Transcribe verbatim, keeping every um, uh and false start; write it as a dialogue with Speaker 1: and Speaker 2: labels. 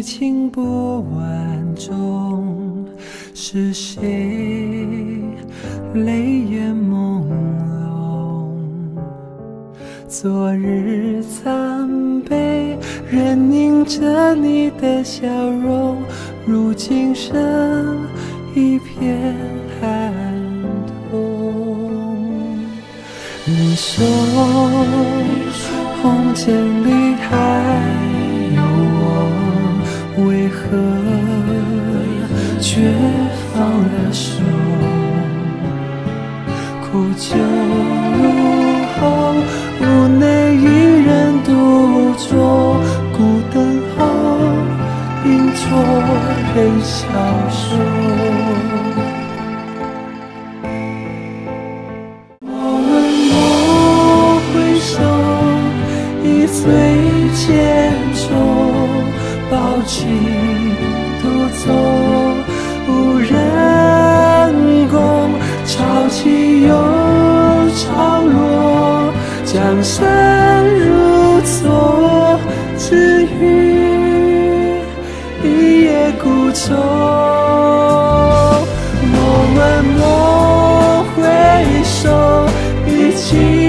Speaker 1: 情不完中，是谁泪眼朦胧？昨日残杯仍凝着你的笑容，如今剩一片寒冬。你说红尘里还有我，为何却放了手？苦酒入喉，无奈一人独酌，孤灯后，映作人消瘦。我们莫回首，一醉千愁，抱琴独奏，无人共，潮起又潮落，江山如昨，只余一夜孤舟。我们莫回首，一起